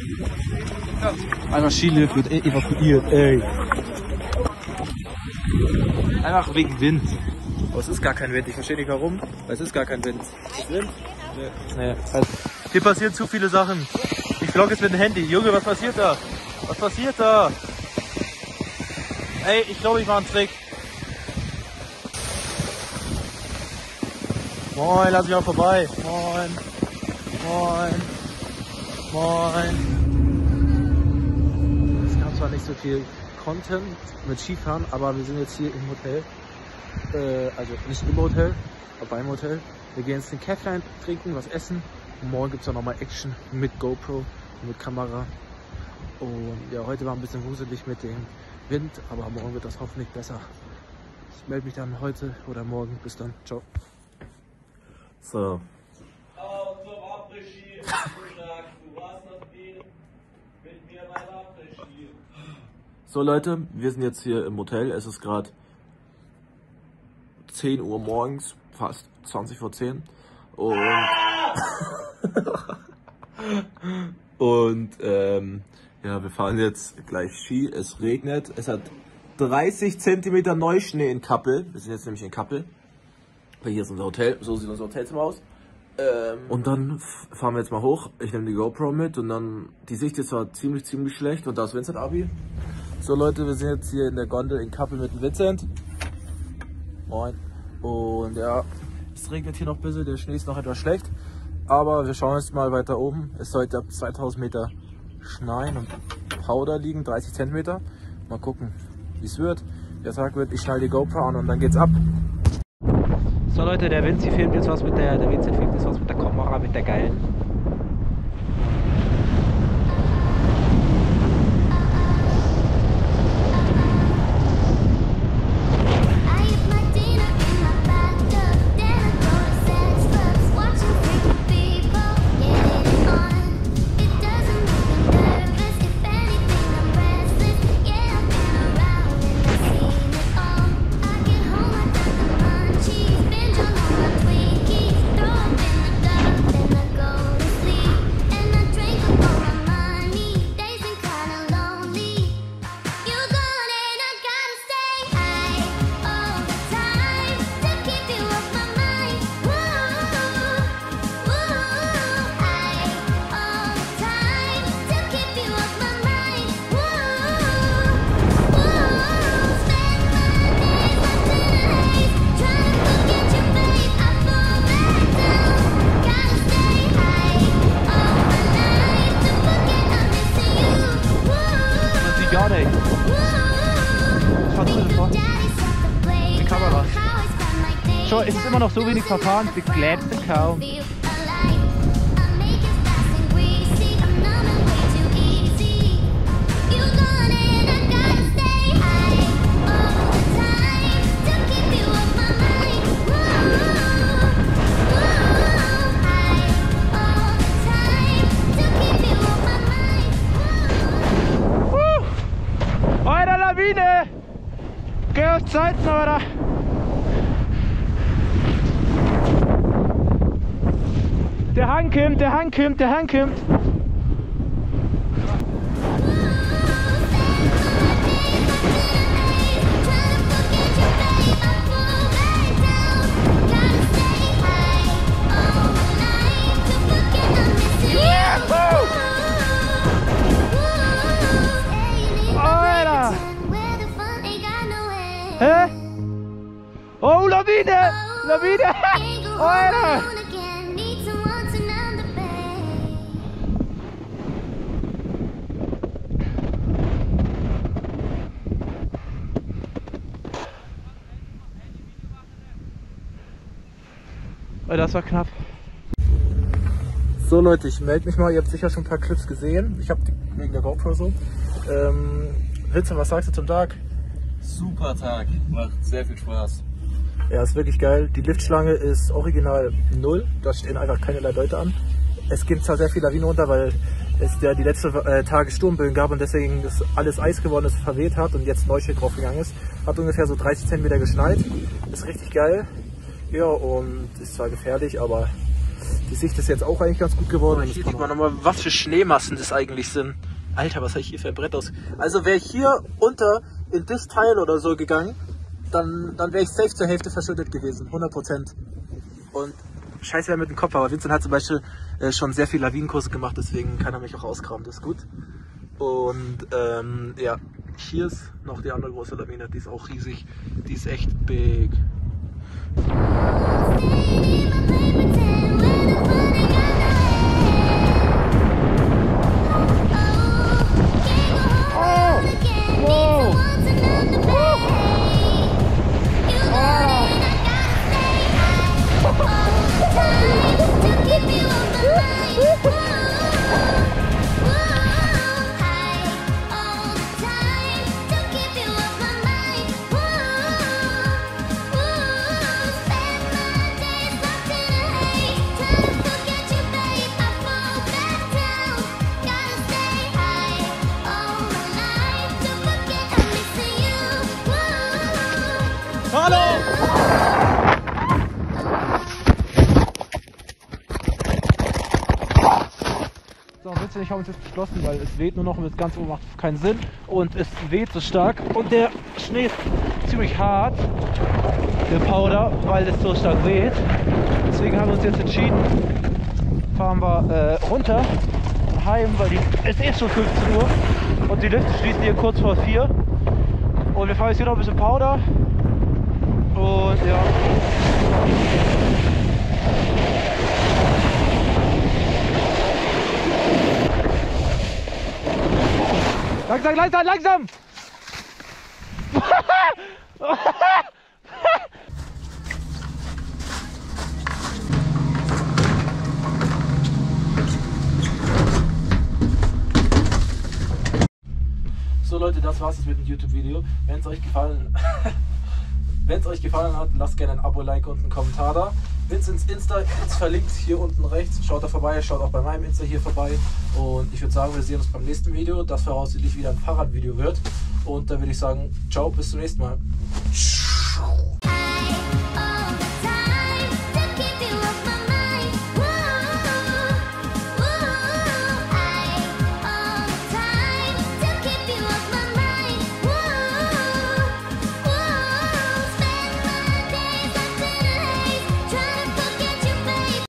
Einfach Skilift wird evakuiert, ey. Einfach wegen Wind. Aber es ist gar kein Wind, ich verstehe nicht warum, weil es ist gar kein Wind. Ist Wind? Nee. Also, hier passieren zu viele Sachen. Ich vlog jetzt mit dem Handy. Junge, was passiert da? Was passiert da? Ey, ich glaube, ich mache einen Trick. Moin, lass mich auch vorbei. Moin. Moin. Moin. Es gab zwar nicht so viel Content mit Skifahren, aber wir sind jetzt hier im Hotel. Also nicht im Hotel, aber beim Hotel. Wir gehen jetzt den Käfflein trinken, was essen. Und morgen gibt es auch nochmal Action mit GoPro und mit Kamera. Und ja, heute war ein bisschen wuselig mit dem Wind, aber morgen wird das hoffentlich besser. Ich melde mich dann heute oder morgen. Bis dann. Ciao. So. So Leute, wir sind jetzt hier im Hotel. Es ist gerade 10 Uhr morgens, fast 20 vor 10. Und ja, wir fahren jetzt gleich Ski. Es regnet. Es hat 30 cm Neuschnee in Kappel. Wir sind jetzt nämlich in Kappel. Hier ist unser Hotel. So sieht unser Hotelzimmer aus. Und dann fahren wir jetzt mal hoch. Ich nehme die GoPro mit und dann, die Sicht ist zwar ziemlich schlecht. Und da ist Vincent Abi. So Leute, wir sind jetzt hier in der Gondel in Kappel mit dem Vincent. Moin. Und ja, es regnet hier noch ein bisschen, der Schnee ist noch etwas schlecht. Aber wir schauen jetzt mal weiter oben. Es sollte ab 2000 Meter schneien und Powder liegen, 30 cm. Mal gucken, wie es wird. Der Tag wird, ich schnall die GoPro an und dann geht's ab. So Leute, der Vincent filmt jetzt was mit der Kamera, mit der geilen. Die Kamera. Schau, es ist immer noch so wenig verfahren, du glaubst es kaum. Alter, Lawine! Geh auf Zeiten, Alter! Der Hang kommt, der Hang kommt, der Hang kommt! Alter! Hä? Oh, Lawine! Lawine! Alter! Das war knapp. So Leute, ich melde mich mal. Ihr habt sicher schon ein paar Clips gesehen. Ich habe wegen der GoPro so. Vincent, was sagst du zum Tag? Super Tag, macht sehr viel Spaß. Ja, ist wirklich geil. Die Liftschlange ist original 0. Da stehen einfach keinerlei Leute an. Es gibt zwar sehr viel Lawine runter, weil es ja die letzten Tage Sturmböen gab und deswegen das alles Eis geworden ist, verweht hat und jetzt Neuschnee draufgegangen ist. Hat ungefähr so 30 cm geschneit. Ist richtig geil. Ja, und ist zwar gefährlich, aber Die Sicht ist jetzt auch eigentlich ganz gut geworden. Und hier sieht man nochmal, was für Schneemassen das eigentlich sind. Alter, was habe ich hier für ein Brett aus? Also wäre ich hier unter in das Teil oder so gegangen, dann wäre ich safe zur Hälfte verschüttet gewesen, 100%. Und scheiße wäre mit dem Kopf, aber Vincent hat zum Beispiel schon sehr viel Lawinenkurse gemacht, deswegen kann er mich auch ausgraben, das ist gut. Und ja, hier ist noch die andere große Lawine, die ist auch riesig, die ist echt big. Hallo! So, Witze, ich habe uns jetzt beschlossen, weil es weht nur noch und das Ganze macht keinen Sinn und es weht so stark und der Schnee ist ziemlich hart, der Powder, weil es so stark weht. Deswegen haben wir uns jetzt entschieden, fahren wir runter, heim, weil es ist schon 15 Uhr und die Lifte schließen hier kurz vor 4 und wir fahren jetzt hier noch ein bisschen Powder. Und ja. Langsam, langsam, langsam! So Leute, das war's jetzt mit dem YouTube-Video. Wenn es euch gefallen hat, lasst gerne ein Abo, Like und einen Kommentar da. Vincents Insta ist verlinkt hier unten rechts. Schaut da vorbei, schaut auch bei meinem Insta hier vorbei. Und ich würde sagen, wir sehen uns beim nächsten Video, das voraussichtlich wieder ein Fahrradvideo wird. Und da würde ich sagen, ciao, bis zum nächsten Mal.